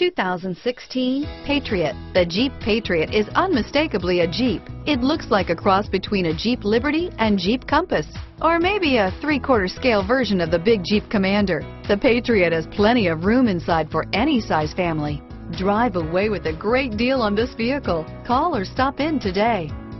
2016 Patriot. The Jeep Patriot is unmistakably a Jeep. It looks like a cross between a Jeep Liberty and Jeep Compass, or maybe a 3/4 scale version of the big Jeep Commander. The Patriot has plenty of room inside for any size family. Drive away with a great deal on this vehicle. Call or stop in today.